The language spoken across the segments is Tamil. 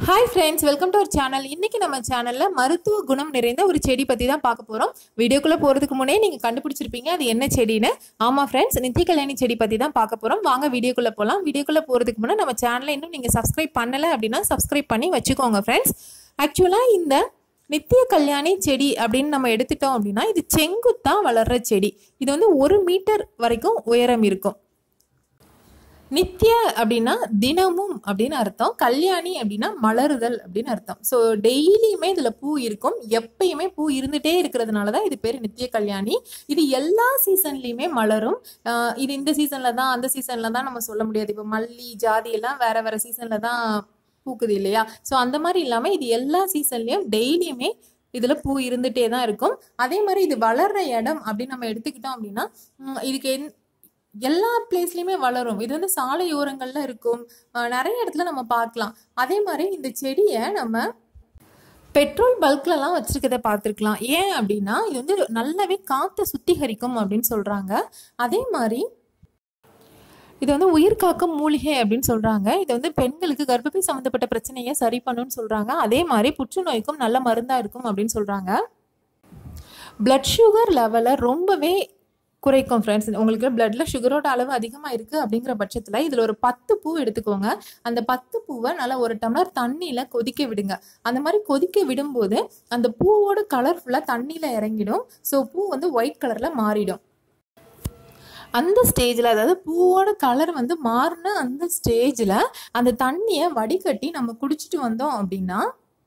Hi friends, welcome to our channel. இன்னைக்கு நம்ம சேனல்ல மருத்துவ குணம் நிறைந்த ஒரு செடி பத்தி தான் பார்க்க போறோம். வீடியோக்குள்ள போறதுக்கு முன்னே நீங்க கண்டுபிடிச்சிருப்பீங்க அது என்ன செடின்னு. ஆமா friends, நித்தியகல்யாணி செடி பத்தி தான் பார்க்க போறோம். வாங்க வீடியோக்குள்ள போலாம். வீடியோக்குள்ள போறதுக்கு முன்னே நம்ம சேனலை இன்னும் நீங்க Subscribe பண்ணல அப்படினா Subscribe பண்ணி வச்சுக்கோங்க friends. ஆக்சுவலா இந்த நித்தியகல்யாணி செடி அப்படின்னு நம்ம எடுத்துட்டோம் அப்படினா இது செங்குத்தா வளர்ற செடி. இது வந்து 1 மீட்டர் வரைக்கும் உயரம் இருக்கும். நித்ய அப்படின்னா தினமும் அப்படின்னு அர்த்தம். கல்யாணி அப்படின்னா மலருதல் அப்படின்னு அர்த்தம். ஸோ டெய்லியுமே இதுல பூ இருக்கும். எப்பயுமே பூ இருந்துட்டே இருக்கிறதுனாலதான் இது பேர் நித்திய கல்யாணி. இது எல்லா சீசன்லயுமே மலரும். இது இந்த சீசன்ல தான் அந்த சீசன்ல தான் நம்ம சொல்ல முடியாது. இப்போ மல்லி ஜாதி எல்லாம் வேற வேற சீசன்ல தான் பூக்குது இல்லையா? ஸோ அந்த மாதிரி இல்லாம இது எல்லா சீசன்லயும் டெய்லியுமே இதுல பூ இருந்துட்டே தான் இருக்கும். அதே மாதிரி இது வளர்ற இடம் அப்படின்னு நம்ம எடுத்துக்கிட்டோம் அப்படின்னா இதுக்கு எல்லா பிளேஸ்லயுமே வளரும். இது வந்து சாலை ஓரங்கள்ல இருக்கும். நிறைய இடத்துல நம்ம பார்க்கலாம். அதே மாதிரி இந்த செடியை நம்ம பெட்ரோல் பல்க்ல எல்லாம் வச்சிருக்கதை பார்த்துருக்கலாம். ஏன் அப்படின்னா இது வந்து நல்லாவே காற்றை சுத்திகரிக்கும் அப்படின்னு சொல்றாங்க. அதே மாதிரி இது வந்து உயிர் காக்கும் மூலிகை அப்படின்னு சொல்றாங்க. இது வந்து பெண்களுக்கு கர்ப்பப்பை சம்பந்தப்பட்ட பிரச்சனையை சரி பண்ணுன்னு சொல்றாங்க. அதே மாதிரி புற்றுநோய்க்கும் நல்ல மருந்தா இருக்கும் அப்படின்னு சொல்றாங்க. பிளட் சுகர் லெவலை ரொம்பவே குறைக்கும் ஃப்ரெண்ட்ஸ். உங்களுக்கு பிளட்ல சுகரோட அளவு அதிகமாக இருக்குது அப்படிங்கிற பட்சத்தில் இதில் ஒரு 10 பூ எடுத்துக்கோங்க. அந்த 10 பூவை நல்லா ஒரு டம்ளர் தண்ணியில் கொதிக்க விடுங்க. அந்த மாதிரி கொதிக்க விடும்போது அந்த பூவோட கலர் ஃபுல்லாக தண்ணியில் இறங்கிடும். ஸோ பூ வந்து ஒயிட் கலரில் மாறிடும். அந்த ஸ்டேஜில், அதாவது பூவோட கலர் வந்து மாறின அந்த ஸ்டேஜில் அந்த தண்ணியை வடிகட்டி நம்ம குடிச்சிட்டு வந்தோம் அப்படின்னா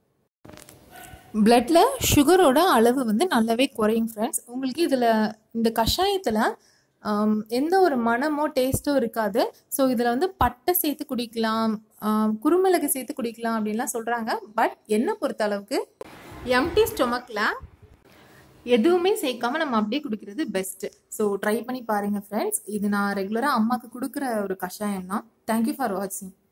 பிளட்ல சுகரோட அளவு வந்து நல்லாவே குறையும் ஃப்ரெண்ட்ஸ். உங்களுக்கு இதில் இந்த கஷாயத்தில் எந்த ஒரு மனமோ டேஸ்ட்டோ இருக்காது. ஸோ இதில் வந்து பட்டை சேர்த்து குடிக்கலாம், குருமிளகு சேர்த்து குடிக்கலாம் அப்படின்லாம் சொல்கிறாங்க. பட் என்னை பொறுத்த அளவுக்கு எம்டி ஸ்டொமக்கில் எதுவுமே சேர்க்காம நம்ம அப்படியே குடிக்கிறது பெஸ்ட்டு. ஸோ ட்ரை பண்ணி பாருங்கள் ஃப்ரெண்ட்ஸ். இது நான் ரெகுலராக அம்மாவுக்கு கொடுக்குற ஒரு கஷாயம் தான். தேங்க்யூ ஃபார் வாட்சிங்.